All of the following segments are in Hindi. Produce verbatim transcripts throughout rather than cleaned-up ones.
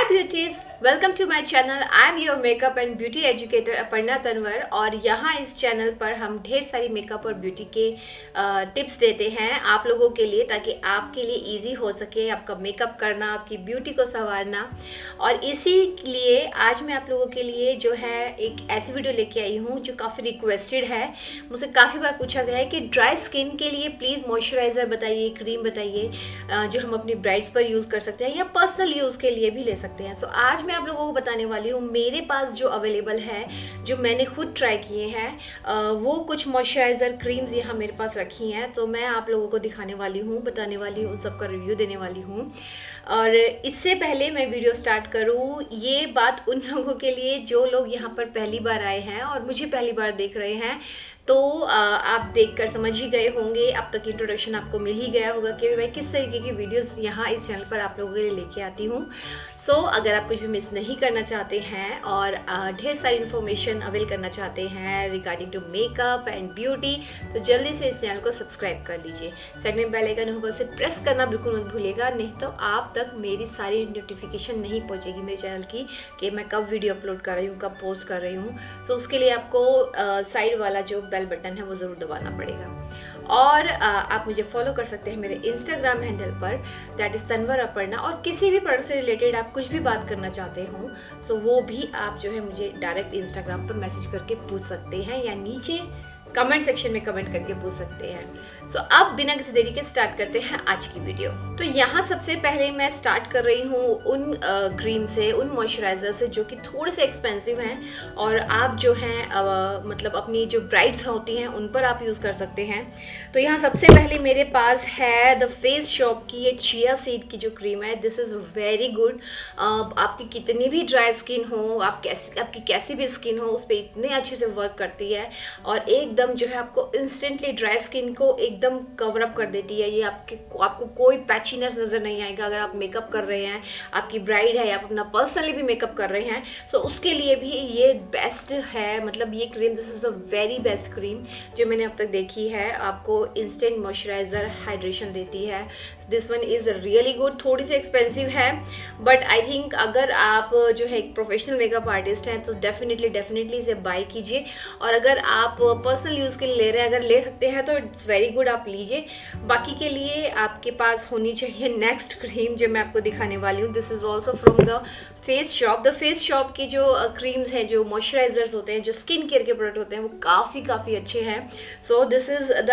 Beauties, welcome to my channel. I am your makeup and beauty educator Aparna Tanwar और यहाँ इस चैनल पर हम ढेर सारी मेकअप और ब्यूटी के टिप्स देते हैं आप लोगों के लिए, ताकि आपके लिए इजी हो सके आपका मेकअप करना, आपकी ब्यूटी को संवारना। और इसी लिए आज मैं आप लोगों के लिए जो है एक ऐसी वीडियो लेके आई हूँ जो काफ़ी रिक्वेस्टेड है। मुझसे काफ़ी बार पूछा गया है कि ड्राई स्किन के लिए प्लीज़ मॉइस्चराइज़र बताइए, क्रीम बताइए जो हम अपनी ब्राइड्स पर यूज़ कर सकते हैं या पर्सनल यूज़ के लिए भी ले सकते हैं। सो so, आज मैं आप लोगों को बताने वाली हूँ मेरे पास जो अवेलेबल है, जो मैंने खुद ट्राई किए हैं, वो कुछ मॉइस्चराइज़र क्रीम्स यहाँ मेरे पास रखी हैं। तो मैं आप लोगों को दिखाने वाली हूँ, बताने वाली हूँ, उन सबका रिव्यू देने वाली हूँ। और इससे पहले मैं वीडियो स्टार्ट करूँ, ये बात उन लोगों के लिए जो लोग यहाँ पर पहली बार आए हैं और मुझे पहली बार देख रहे हैं, तो आप देखकर समझ ही गए होंगे, अब तक इंट्रोडक्शन आपको मिल ही गया होगा कि मैं किस तरीके की वीडियोस यहाँ इस चैनल पर आप लोगों के लिए लेके आती हूँ। सो so, अगर आप कुछ भी मिस नहीं करना चाहते हैं और ढेर सारी इन्फॉर्मेशन अवेल करना चाहते हैं regarding to makeup and beauty, तो जल्दी से इस चैनल को सब्सक्राइब कर लीजिए। साइड में बेल आइकन होगा, उसे प्रेस करना बिल्कुल मत भूलिएगा, नहीं तो आप तक मेरी सारी नोटिफिकेशन नहीं पहुँचेगी मेरे चैनल की कि मैं कब वीडियो अपलोड कर रही हूँ, कब पोस्ट कर रही हूँ। सो so, उसके लिए आपको साइड वाला जो बेल बटन है वो ज़रूर दबाना पड़ेगा। और आ, आप मुझे फॉलो कर सकते हैं मेरे इंस्टाग्राम हैंडल पर, दैट इज़ तनवर अपर्णा। और किसी भी प्रोडक्ट से रिलेटेड आप कुछ भी बात करना चाहते हो, सो वो भी आप जो है मुझे डायरेक्ट इंस्टाग्राम पर मैसेज करके पूछ सकते हैं या नीचे कमेंट सेक्शन में कमेंट करके पूछ सकते हैं। सो so, अब बिना किसी देरी के स्टार्ट करते हैं आज की वीडियो। तो यहाँ सबसे पहले मैं स्टार्ट कर रही हूँ उन क्रीम से, उन मॉइस्चराइज़र से जो कि थोड़े से एक्सपेंसिव हैं और आप जो हैं uh, मतलब अपनी जो ब्राइड्स होती हैं उन पर आप यूज़ कर सकते हैं। तो यहाँ सबसे पहले मेरे पास है द फेस शॉप की ये चिया सीड की जो क्रीम है। This is very good. आपकी कितनी भी ड्राई स्किन हो, आप कैसी आपकी कैसी भी स्किन हो, उस पर इतने अच्छे से वर्क करती है और एक एकदम जो है आपको इंस्टेंटली ड्राई स्किन को एकदम कवर अप कर देती है। ये आपके आपको कोई पैचीनेस नज़र नहीं आएगा। अगर आप मेकअप कर रहे हैं, आपकी ब्राइड है या आप अपना पर्सनली भी मेकअप कर रहे हैं, सो so उसके लिए भी ये बेस्ट है। मतलब ये cream, this is a very best cream जो मैंने अब तक देखी है। आपको इंस्टेंट मॉइस्चराइज़र हाइड्रेशन देती है। This one is really good. थोड़ी सी एक्सपेंसिव है, बट आई थिंक अगर आप जो है एक प्रोफेशनल मेकअप आर्टिस्ट हैं तो डेफिनेटली डेफिनेटली इसे बाय कीजिए। और अगर आप पर्सनल यूज़ के लिए ले रहे हैं, अगर ले सकते हैं तो इट्स वेरी गुड, आप लीजिए। बाकी के लिए आपके पास होनी चाहिए नेक्स्ट क्रीम जो मैं आपको दिखाने वाली हूँ। This is also from the Face Shop. The Face Shop की जो क्रीम्स हैं, जो मॉइस्चराइजर्स होते हैं, जो स्किन केयर के प्रोडक्ट होते हैं, वो काफ़ी काफ़ी अच्छे हैं। So this is the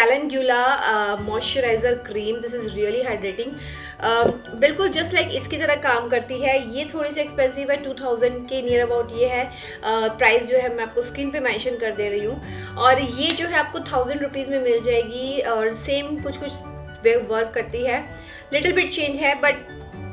calendula moisturiser cream. This is really hydrating. बिल्कुल जस्ट लाइक like इसकी तरह काम करती है। ये थोड़ी सी एक्सपेंसिव है, टू थाउजेंड के नियर अबाउट ये है। प्राइस uh, जो है मैं आपको स्क्रीन पे मेंशन कर दे रही हूँ। और ये जो है आपको थाउजेंड रुपीज़ में मिल जाएगी और सेम कुछ कुछ वर्क करती है, लिटिल बिट चेंज है, but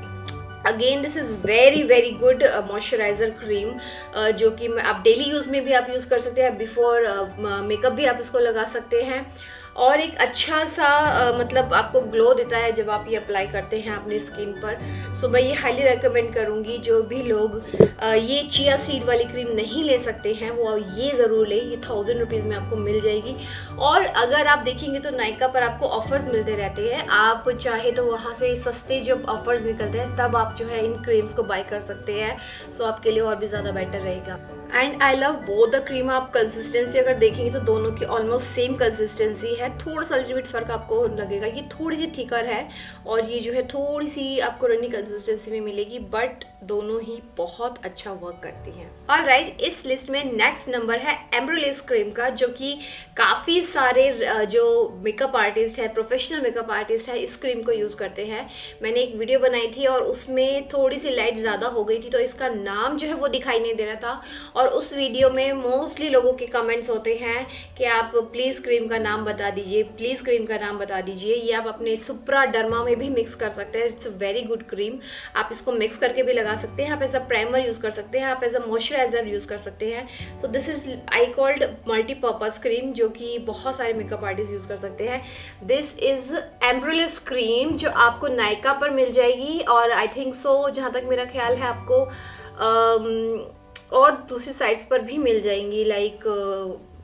again this is very very good moisturiser cream जो कि आप डेली यूज़ में भी आप यूज़ कर सकते हैं। बिफोर मेकअप भी आप इसको लगा सकते हैं और एक अच्छा सा uh, मतलब आपको ग्लो देता है जब आप ये अप्लाई करते हैं अपनी स्किन पर। सो so, मैं ये हाईली रेकमेंड करूँगी जो भी लोग uh, ये चिया सीड वाली क्रीम नहीं ले सकते हैं वो ये ज़रूर ले। ये थाउजेंड रुपीज़ में आपको मिल जाएगी। और अगर आप देखेंगे तो नायका पर आपको ऑफर्स मिलते रहते हैं। आप चाहे तो वहाँ से सस्ते जब ऑफर्स निकलते हैं तब आप जो है इन क्रीम्स को बाय कर सकते हैं। सो so, आपके लिए और भी ज़्यादा बेटर रहेगा। And I love both the cream. आप कंसिस्टेंसी अगर देखेंगे तो दोनों की ऑलमोस्ट सेम कंसिस्टेंसी है। थोड़ा सा लिटिल बिट फर्क आपको लगेगा, ये थोड़ी सी थिकर है और ये जो है थोड़ी सी आपको रनी कंसिस्टेंसी में मिलेगी, बट दोनों ही बहुत अच्छा वर्क करती हैं। ऑल राइट, इस लिस्ट में नेक्स्ट नंबर है एम्ब्रोलिस क्रीम का, जो कि काफ़ी सारे जो मेकअप आर्टिस्ट है, प्रोफेशनल मेकअप आर्टिस्ट है, इस क्रीम को यूज़ करते हैं। मैंने एक वीडियो बनाई थी और उसमें थोड़ी सी लाइट ज़्यादा हो गई थी तो इसका नाम जो है वो दिखाई नहीं दे रहा था। और उस वीडियो में मोस्टली लोगों के कमेंट्स होते हैं कि आप प्लीज़ क्रीम का नाम बता दीजिए, प्लीज़ क्रीम का नाम बता दीजिए। ये आप अपने सुप्रा डर्मा में भी मिक्स कर सकते हैं। It's a very good cream. आप इसको मिक्स करके भी लगा सकते हैं, आप एज अ प्राइमर यूज़ कर सकते हैं, आप एज अ मॉइस्चराइजर यूज़ कर सकते हैं। So this is I called multipurpose cream, जो कि बहुत सारे मेकअप आर्टिस्ट यूज़ कर सकते हैं। दिस इज़ एम्ब्रोलिस क्रीम जो आपको नायका पर मिल जाएगी और आई थिंक सो, जहाँ तक मेरा ख्याल है, आपको um, और दूसरी साइट्स पर भी मिल जाएंगी, लाइक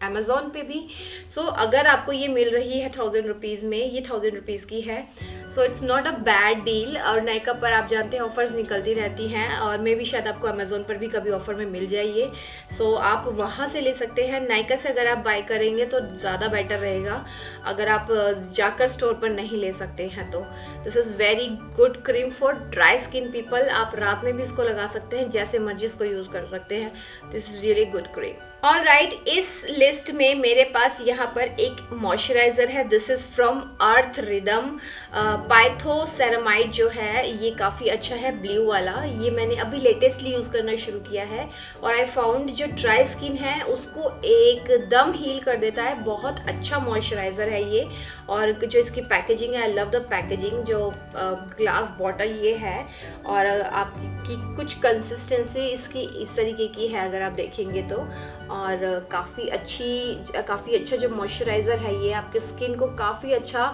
अमेज़ॉन पे भी। सो so, अगर आपको ये मिल रही है थाउजेंड रुपीज़ में, ये थाउजेंड रुपीज़ की है, so it's not a bad deal. और नायका पर आप जानते हैं ऑफ़र्स निकलती रहती हैं, और मे भी शायद आपको अमेज़ॉन पर भी कभी ऑफ़र में मिल जाइए। सो so, आप वहाँ से ले सकते हैं। नायका से अगर आप बाय करेंगे तो ज़्यादा बेटर रहेगा, अगर आप जाकर स्टोर पर नहीं ले सकते हैं तो। This is very good cream for dry skin people. आप रात में भी इसको लगा सकते हैं, जैसे मर्जी इसको यूज़ कर सकते हैं। This is really good cream. All right, इस लिस्ट में मेरे पास यहाँ पर एक मॉइस्चराइज़र है। This is from Earth Rhythm phyto ceramide जो है, ये काफ़ी अच्छा है, ब्लू वाला। ये मैंने अभी लेटेस्टली यूज़ करना शुरू किया है, और आई फाउंड जो ड्राई स्किन है उसको एकदम हील कर देता है। बहुत अच्छा मॉइस्चराइज़र है ये। और जो इसकी पैकेजिंग है, आई लव द पैकेजिंग। जो ग्लास बॉटल ये है, और आपकी कुछ कंसिस्टेंसी इसकी इस तरीके की है अगर आप देखेंगे तो, और काफ़ी अच्छी काफ़ी अच्छा जो मॉइस्चराइज़र है ये आपके स्किन को काफ़ी अच्छा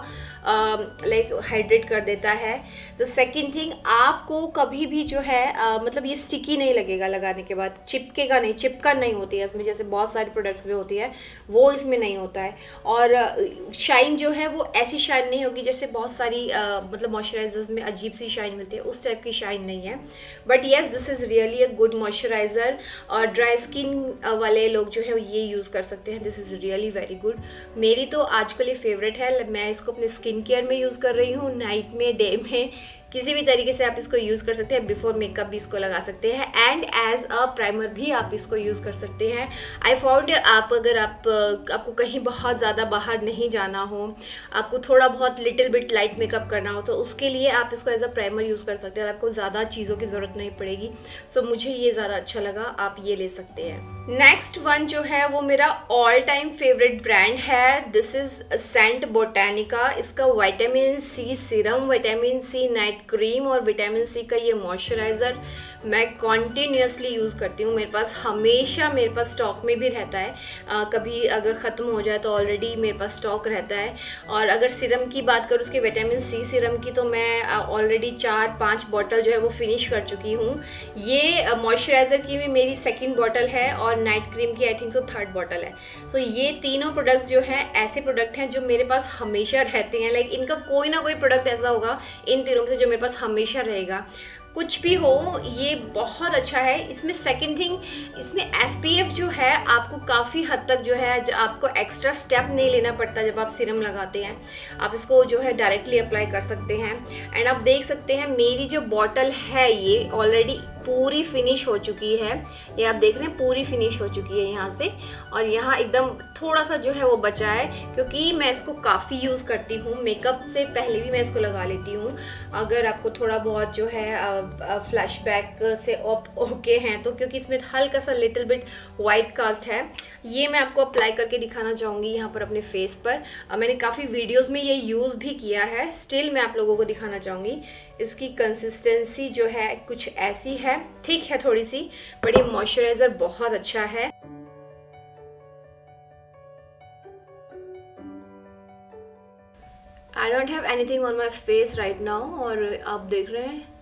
लाइक हाइड्रेट कर देता है। द सेकंड थिंग, आपको कभी भी जो है uh, मतलब ये स्टिकी नहीं लगेगा लगाने के बाद, चिपकेगा नहीं, चिपकन नहीं होती है इसमें, जैसे बहुत सारे प्रोडक्ट्स में होती है, वो इसमें नहीं होता है। और शाइन uh, जो है वो ऐसी शाइन नहीं होगी जैसे बहुत सारी uh, मतलब मॉइस्चराइजर्स में अजीब सी शाइन मिलती है, उस टाइप की शाइन नहीं है। But yes, this is really a good moisturiser, और ड्राई स्किन वाले लोग जो है ये यूज़ कर सकते हैं। This is really very good. मेरी तो आजकल ये फेवरेट है। मैं इसको अपने स्किन केयर में यूज़ कर रही हूँ, नाइट में, डे में, किसी भी तरीके से आप इसको यूज़ कर सकते हैं। बिफोर मेकअप भी इसको लगा सकते हैं, एंड एज अ प्राइमर भी आप इसको यूज़ कर सकते हैं। आई फाउंड आप अगर आप आपको कहीं बहुत ज़्यादा बाहर नहीं जाना हो, आपको थोड़ा बहुत लिटिल बिट लाइट मेकअप करना हो, तो उसके लिए आप इसको एज अ प्राइमर यूज़ कर सकते हैं। आपको ज़्यादा चीज़ों की ज़रूरत नहीं पड़ेगी। सो so, मुझे ये ज़्यादा अच्छा लगा, आप ये ले सकते हैं। नेक्स्ट वन जो है वो मेरा ऑल टाइम फेवरेट ब्रांड है। This is St Botanica. इसका vitamin C serum, vitamin C night cream और विटामिन सी का ये मॉइस्चराइज़र मैं कॉन्टीन्यूसली यूज़ करती हूँ। मेरे पास हमेशा मेरे पास स्टॉक में भी रहता है। आ, कभी अगर ख़त्म हो जाए तो ऑलरेडी मेरे पास स्टॉक रहता है। और अगर सीरम की बात करूँ, उसके विटामिन सी सीरम की, तो मैं ऑलरेडी चार पाँच बॉटल जो है वो फिनिश कर चुकी हूँ। ये मॉइस्चराइज़र की भी मेरी सेकेंड बॉटल है, और नाइट क्रीम की I think so third bottle है। सो so, ये तीनों प्रोडक्ट्स जो हैं ऐसे प्रोडक्ट हैं जो मेरे पास हमेशा रहते हैं। लाइक इनका कोई ना कोई प्रोडक्ट ऐसा होगा इन तीनों से जो मेरे पास हमेशा रहेगा। कुछ भी हो, ये बहुत अच्छा है। इसमें सेकंड थिंग, इसमें एस पी एफ जो है आपको काफ़ी हद तक जो है आपको एक्स्ट्रा स्टेप नहीं लेना पड़ता जब आप सीरम लगाते हैं। आप इसको जो है डायरेक्टली अप्लाई कर सकते हैं। एंड आप देख सकते हैं मेरी जो बॉटल है ये ऑलरेडी पूरी फिनिश हो चुकी है। ये आप देख रहे हैं पूरी फिनिश हो चुकी है यहाँ से, और यहाँ एकदम थोड़ा सा जो है वो बचा है, क्योंकि मैं इसको काफ़ी यूज़ करती हूँ। मेकअप से पहले भी मैं इसको लगा लेती हूँ। अगर आपको थोड़ा बहुत जो है फ्लैशबैक से ऑप ओके हैं तो, क्योंकि इसमें हल्का सा लिटिल बिट वाइट कास्ट है। ये मैं आपको अप्लाई करके दिखाना चाहूँगी यहाँ पर अपने फेस पर। मैंने काफ़ी वीडियोज़ में ये यूज़ भी किया है, स्टिल मैं आप लोगों को दिखाना चाहूँगी। इसकी कंसिस्टेंसी जो है कुछ ऐसी है, थिक है थोड़ी सी, बट ये मॉइस्चराइज़र बहुत अच्छा है। I don't have anything on my face right now, और आप देख रहे हैं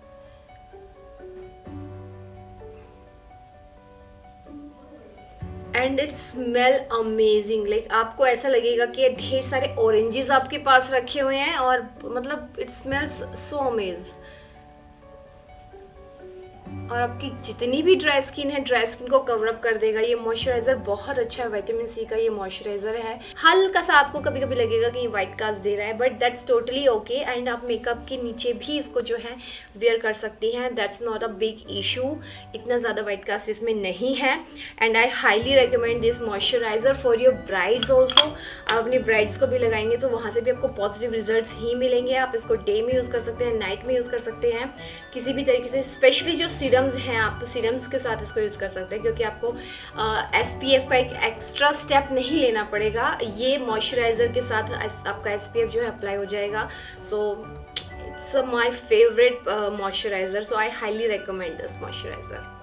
and it smell amazing. Like आपको ऐसा लगेगा कि ढेर सारे ऑरेंजेस आपके पास रखे हुए हैं, और मतलब इट स्मेल्स सो अमेज। और आपकी जितनी भी ड्राई स्किन है, ड्राई स्किन को कवर अप कर देगा। ये मॉइस्चराइज़र बहुत अच्छा है, विटामिन सी का ये मॉइस्चराइज़र है। हल्का सा आपको कभी कभी लगेगा कि ये वाइट कास्ट दे रहा है, but that's totally okay. And आप मेकअप के नीचे भी इसको जो है वेयर कर सकती हैं, that's not a big issue. इतना ज़्यादा वाइट कास्ट इसमें नहीं है। And I highly recommend this moisturiser for your brides also. आप अपनी ब्राइड्स को भी लगाएंगे तो वहाँ से भी आपको पॉजिटिव रिजल्ट्स ही मिलेंगे। आप इसको डे में यूज़ कर सकते हैं, नाइट में यूज़ कर सकते हैं, किसी भी तरीके से। स्पेशली जो सीरम्स हैं, आप सीरम्स के साथ इसको यूज़ कर सकते हैं, क्योंकि आपको एस पी एफ का एक एक्स्ट्रा स्टेप नहीं लेना पड़ेगा। ये मॉइस्चराइज़र के साथ आपका एस पी एफ जो है अप्लाई हो जाएगा। So it's my favourite moisturiser, so I highly recommend this moisturiser.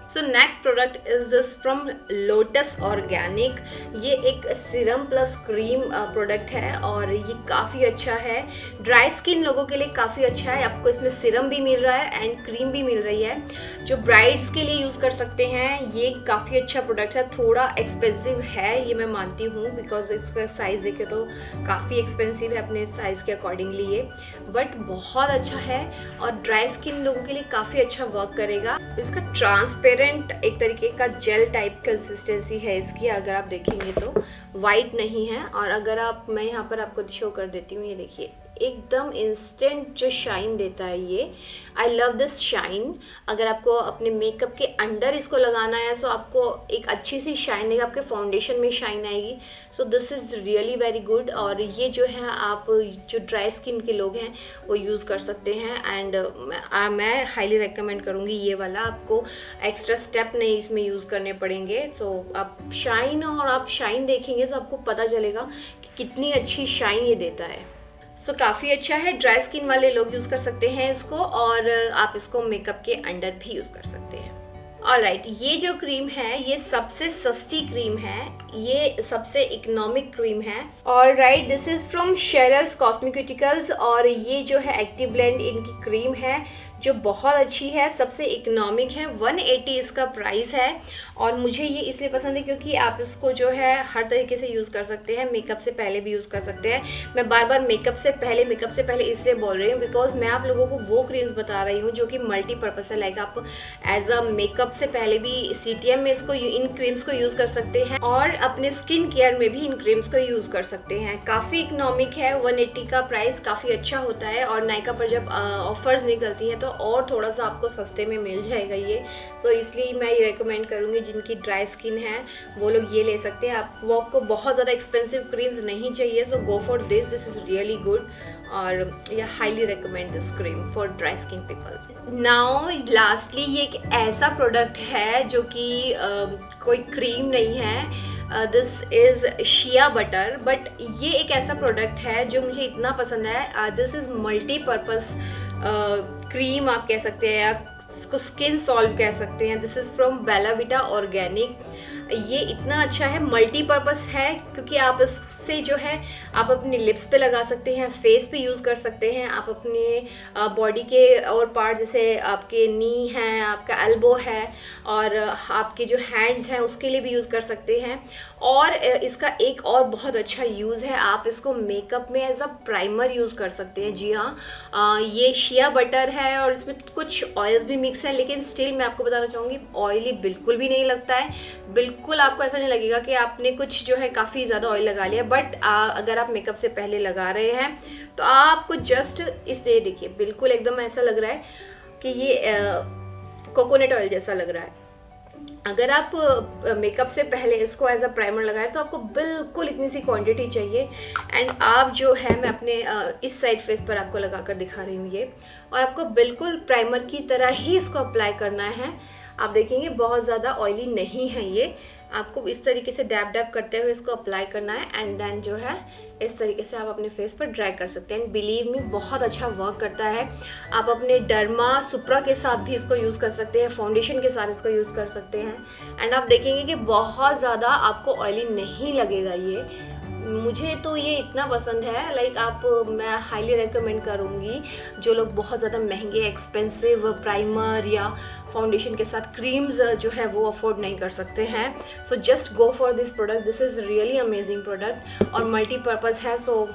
So next product is this from Lotus Organic. ये एक सीरम प्लस क्रीम प्रोडक्ट है और ये काफ़ी अच्छा है, ड्राई स्किन लोगों के लिए काफ़ी अच्छा है। आपको इसमें सीरम भी मिल रहा है एंड क्रीम भी मिल रही है, जो ब्राइड्स के लिए यूज़ कर सकते हैं। ये काफ़ी अच्छा प्रोडक्ट है, थोड़ा एक्सपेंसिव है ये मैं मानती हूँ, बिकॉज इसका साइज़ देखे तो काफ़ी एक्सपेंसिव है अपने साइज़ के अकॉर्डिंगली ये, बट बहुत अच्छा है और ड्राई स्किन लोगों के लिए काफ़ी अच्छा वर्क करेगा। इसका ट्रांसपेरेंट एक तरीके का जेल टाइप कंसिस्टेंसी है इसकी, अगर आप देखेंगे तो वाइट नहीं है। और अगर आप, मैं यहाँ पर आपको शो कर देती हूँ, ये देखिए एकदम इंस्टेंट जो शाइन देता है ये। I love this shine. अगर आपको अपने मेकअप के अंडर इसको लगाना है तो आपको एक अच्छी सी शाइन देगा, आपके फाउंडेशन में शाइन आएगी। So this is really very good. और ये जो है आप जो ड्राई स्किन के लोग हैं वो यूज़ कर सकते हैं एंड uh, मैं हाईली रिकमेंड करूँगी ये वाला। आपको एक्स्ट्रा स्टेप नहीं इसमें यूज़ करने पड़ेंगे। तो आप शाइन और आप शाइन देखेंगे तो आपको पता चलेगा कि कितनी अच्छी शाइन ये देता है। सो so, काफ़ी अच्छा है, ड्राई स्किन वाले लोग यूज़ कर सकते हैं इसको और आप इसको मेकअप के अंडर भी यूज़ कर सकते हैं। ऑलराइट, ये जो क्रीम है ये सबसे सस्ती क्रीम है, ये सबसे इकोनॉमिक क्रीम है। Alright, this is from Cheryl's Cosmeceuticals और ये जो है एक्टिव ब्लेंड इनकी क्रीम है जो बहुत अच्छी है, सबसे इकोनॉमिक है। वन एटी इसका प्राइस है और मुझे ये इसलिए पसंद है क्योंकि आप इसको जो है हर तरीके से यूज़ कर सकते हैं, मेकअप से पहले भी यूज़ कर सकते हैं। मैं बार बार मेकअप से पहले मेकअप से पहले इसलिए बोल रही हूँ बिकॉज मैं आप लोगों को वो क्रीम्स बता रही हूँ जो कि मल्टीपर्पज़ है। लाइक आप एज अ मेकअप से पहले भी सी टी एम में इसको इन क्रीम्स को यूज़ कर सकते हैं और अपने स्किन केयर में भी इन क्रीम्स को यूज़ कर सकते हैं। काफ़ी इकोनॉमिक है, वन एटी का प्राइस काफ़ी अच्छा होता है और नायका पर जब ऑफर्स निकलती हैं तो और थोड़ा सा आपको सस्ते में मिल जाएगा ये। सो so, इसलिए मैं ये रेकमेंड करूँगी जिनकी ड्राई स्किन है वो लोग ये ले सकते हैं। आप वो आपको बहुत ज़्यादा एक्सपेंसिव क्रीम्स नहीं चाहिए, so go for this, this is really good और ये highly recommend this cream for dry skin people. Now lastly ये एक ऐसा प्रोडक्ट है जो कि uh, कोई क्रीम नहीं है, this is shea butter, but ये एक ऐसा प्रोडक्ट है जो मुझे इतना पसंद है। दिस इज़ मल्टीपर्पज़ क्रीम आप कह सकते हैं या इसको स्किन सॉल्व कह सकते हैं। This is from Bella Vita Organic. ये इतना अच्छा है, मल्टीपर्पज़ है क्योंकि आप इससे जो है आप अपने लिप्स पे लगा सकते हैं, फेस पे यूज़ कर सकते हैं, आप अपने बॉडी के और पार्ट जैसे आपके नी हैं, आपका एल्बो है और आपके जो हैंड्स हैं उसके लिए भी यूज़ कर सकते हैं। और इसका एक और बहुत अच्छा यूज़ है, आप इसको मेकअप में एज अ प्राइमर यूज़ कर सकते हैं। जी हाँ, ये शिया बटर है और इसमें कुछ ऑयल्स भी मिक्स है, लेकिन स्टिल मैं आपको बताना चाहूँगी ऑयली बिल्कुल भी नहीं लगता है। बिल्कुल आपको ऐसा नहीं लगेगा कि आपने कुछ जो है काफ़ी ज़्यादा ऑयल लगा लिया। बट अगर आप मेकअप से पहले लगा रहे हैं तो आपको जस्ट इस दे देखिए बिल्कुल एकदम ऐसा लग रहा है कि ये कोकोनट ऑयल जैसा लग रहा है। अगर आप मेकअप से पहले इसको एज अ प्राइमर लगाएं तो आपको बिल्कुल इतनी सी क्वांटिटी चाहिए। एंड आप जो है मैं अपने इस साइड फेस पर आपको लगा कर दिखा रही हूँ ये, और आपको बिल्कुल प्राइमर की तरह ही इसको अप्लाई करना है। आप देखेंगे बहुत ज़्यादा ऑयली नहीं है ये, आपको इस तरीके से डैब डैब करते हुए इसको अप्लाई करना है एंड देन जो है इस तरीके से आप अपने फेस पर ड्राई कर सकते हैं। एंड बिलीव मी बहुत अच्छा वर्क करता है। आप अपने डर्मा सुप्रा के साथ भी इसको यूज़ कर सकते हैं, फाउंडेशन के साथ इसको यूज़ कर सकते हैं एंड आप देखेंगे कि बहुत ज़्यादा आपको ऑयली नहीं लगेगा ये। मुझे तो ये इतना पसंद है, लाइक आप मैं हाईली रेकमेंड करूँगी जो लोग बहुत ज़्यादा महंगे एक्सपेंसिव प्राइमर या फाउंडेशन के साथ क्रीम्स जो है वो अफोर्ड नहीं कर सकते हैं। So just go for this product, this is really amazing product और मल्टीपर्पज़ है। सो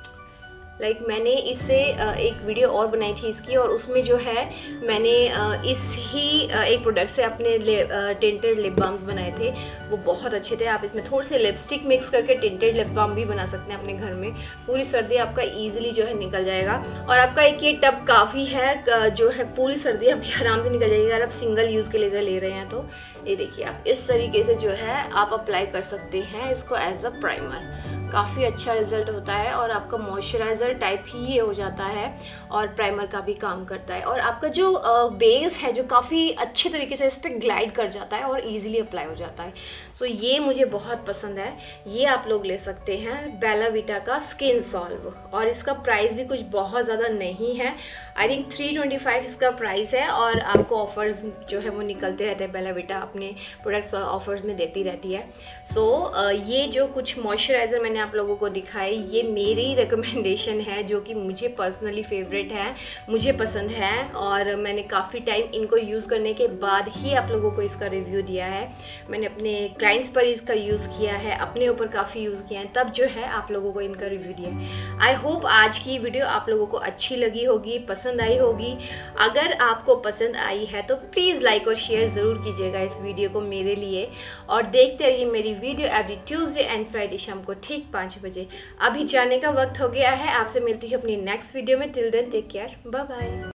लाइक like, मैंने इससे एक वीडियो और बनाई थी इसकी और उसमें जो है मैंने इस ही एक प्रोडक्ट से अपने टिंटेड लिप बाम्स बनाए थे, वो बहुत अच्छे थे। आप इसमें थोड़ी सी लिपस्टिक मिक्स करके टिंटेड लिप बाम भी बना सकते हैं अपने घर में। पूरी सर्दी आपका इजीली जो है निकल जाएगा और आपका एक ये टब काफ़ी है जो है पूरी सर्दी आपकी आराम से निकल जाएगी। अगर आप सिंगल यूज़ के लिए ले रहे हैं तो ये देखिए आप इस तरीके से जो है आप अप्लाई कर सकते हैं इसको एज अ प्राइमर। काफ़ी अच्छा रिजल्ट होता है और आपका मॉइस्चराइज़र टाइप ही ये हो जाता है और प्राइमर का भी काम करता है और आपका जो बेस है जो काफ़ी अच्छे तरीके से इस पर ग्लाइड कर जाता है और इजीली अप्लाई हो जाता है। सो ये मुझे बहुत पसंद है, ये आप लोग ले सकते हैं बेला विटा का स्किन सॉल्व और इसका प्राइस भी कुछ बहुत ज़्यादा नहीं है। I think three twenty five इसका प्राइस है और आपको ऑफर्स जो है वो निकलते रहते हैं। बेला विटा अपने प्रोडक्ट्स ऑफर्स में देती रहती है। सो so, ये जो कुछ मॉइस्चराइज़र मैंने आप लोगों को दिखाए ये मेरी रिकमेंडेशन है, जो कि मुझे पर्सनली फेवरेट है, मुझे पसंद है और मैंने काफ़ी टाइम इनको यूज़ करने के बाद ही आप लोगों को इसका रिव्यू दिया है। मैंने अपने क्लाइंट्स पर इसका यूज़ किया है, अपने ऊपर काफ़ी यूज़ किया है, तब जो है आप लोगों को इनका रिव्यू दिया है। आई होप आज की वीडियो आप लोगों को अच्छी लगी होगी, पसंद आई होगी। अगर आपको पसंद आई है तो प्लीज़ लाइक और शेयर ज़रूर कीजिएगा इस वीडियो को मेरे लिए, और देखते रहिए मेरी video every Tuesday and Friday शाम को ठीक पाँच बजे। अभी जाने का वक्त हो गया है, आपसे मिलती हूँ अपनी नेक्स्ट वीडियो में। Till then take care, bye bye.